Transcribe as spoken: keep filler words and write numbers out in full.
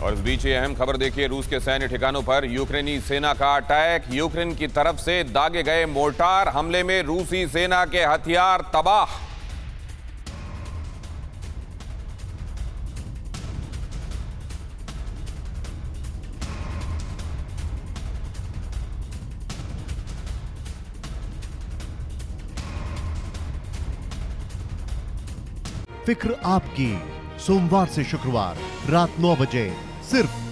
और इस बीच ये अहम खबर देखिए, रूस के सैन्य ठिकानों पर यूक्रेनी सेना का अटैक। यूक्रेन की तरफ से दागे गए मोर्टार हमले में रूसी सेना के हथियार तबाह। फिक्र आपकी, सोमवार से शुक्रवार रात नौ बजे सिर्फ